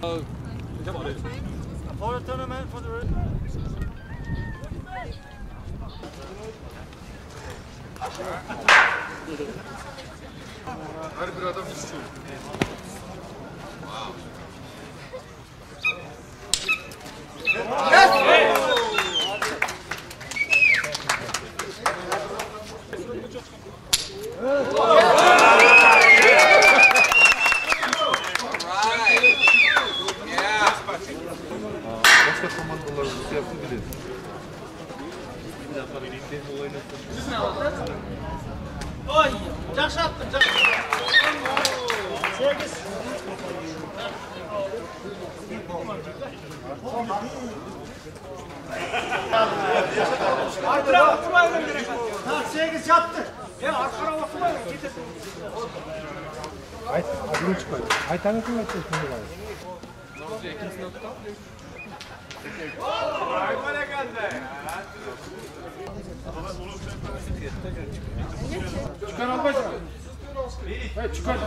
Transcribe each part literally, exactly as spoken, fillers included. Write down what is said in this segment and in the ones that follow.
For the tournament, for the... Her bir adam istiyor. Başka komandolarımızı yapabiliriz. Oy, жақсы аттың, жақсы. Сегіз. Артырақ отырмай керек. Так, сегіз жапты. Е, арқара отырмай кетеді. Айт, адын çıkmayın. Aytanı kim açıyor şimdi var? Ayfana geldi. Çıkar albacım. Evet, çıkar.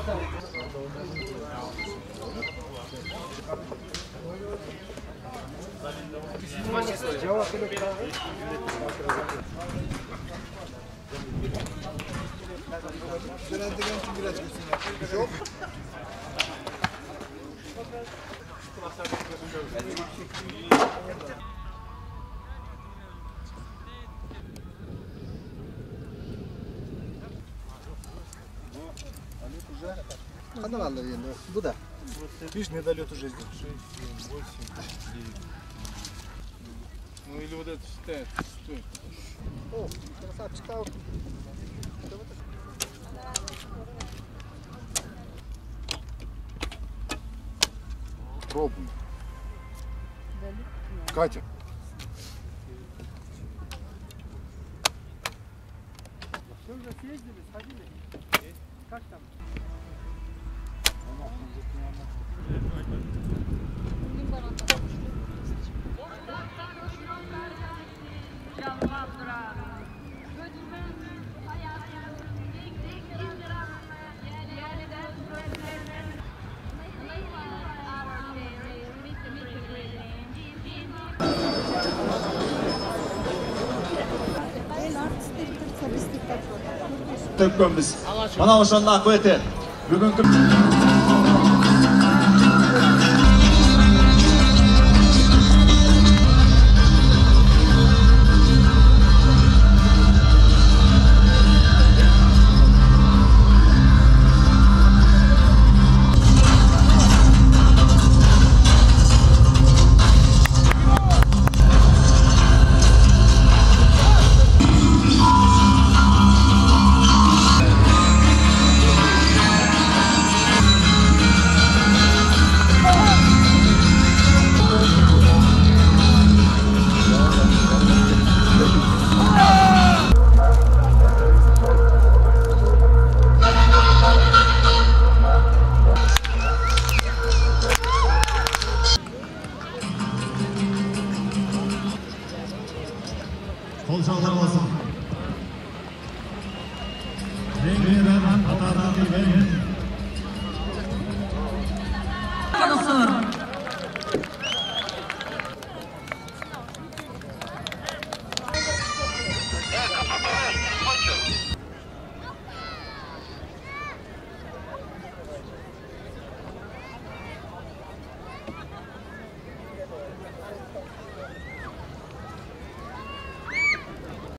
Cevap verin. Genelde genç biraz gitsin. Yok. Kanal alır yani. Bu da. Видишь, медалет уже здесь. шесть, семь, восемь, девять. Ну или вот это считает. Стоит. О, красавчик. Пробуй. Катя. Все уже съездили, сходили. Как там? Türkmenimiz. Mana ошондо акыбы. Бүгүнкү